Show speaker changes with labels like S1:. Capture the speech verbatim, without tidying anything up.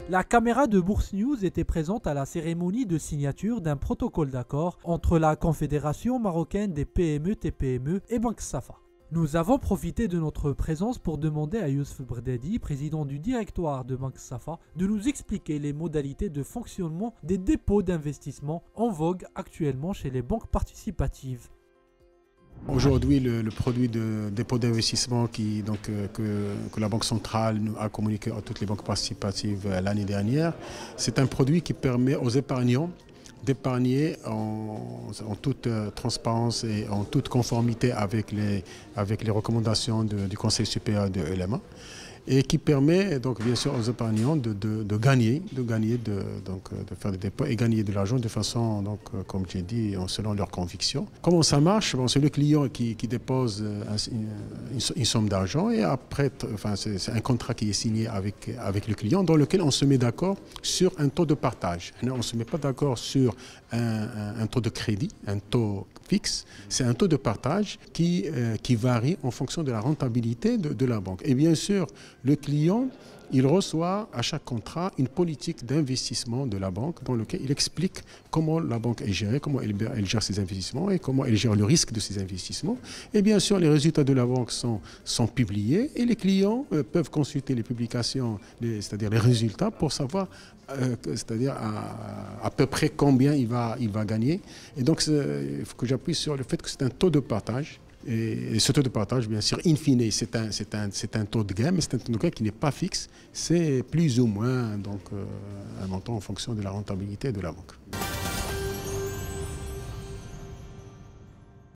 S1: La caméra de Bourse News était présente à la cérémonie de signature d'un protocole d'accord entre la Confédération marocaine des P M E T P M E et Banque Safa. Nous avons profité de notre présence pour demander à Youssef Brdadi, président du directoire de Banque Safa, de nous expliquer les modalités de fonctionnement des dépôts d'investissement en vogue actuellement chez les banques participatives.
S2: Aujourd'hui, le, le produit de dépôt d'investissement qui, donc, euh, que, que la Banque centrale a communiqué à toutes les banques participatives euh, l'année dernière, c'est un produit qui permet aux épargnants d'épargner en, en toute euh, transparence et en toute conformité avec les, avec les recommandations de, du Conseil supérieur de l'U L M A. Et qui permet donc bien sûr aux épargnants de, de, de gagner, de gagner, de, donc, de faire des dépôts et gagner de l'argent de façon, donc, comme j'ai dit, selon leurs convictions. Comment ça marche? Bon, c'est le client qui, qui dépose une, une somme d'argent et après, enfin, c'est un contrat qui est signé avec, avec le client dans lequel on se met d'accord sur un taux de partage. On ne se met pas d'accord sur un, un, un taux de crédit, un taux fixe, c'est un taux de partage qui, euh, qui varie en fonction de la rentabilité de, de la banque. Et bien sûr, le client, il reçoit à chaque contrat une politique d'investissement de la banque dans laquelle il explique comment la banque est gérée, comment elle, elle gère ses investissements et comment elle gère le risque de ses investissements. Et bien sûr, les résultats de la banque sont, sont publiés et les clients euh, peuvent consulter les publications, c'est-à-dire les résultats pour savoir euh, c'est-à-dire à, à peu près combien il va, il va gagner. Et donc, il faut que j'appuie sur le fait que c'est un taux de partage. Et ce taux de partage, bien sûr, in fine, c'est un, c'est un, c'est un taux de gain, mais c'est un taux de gain qui n'est pas fixe. C'est plus ou moins donc, euh, un montant en fonction de la rentabilité de la banque.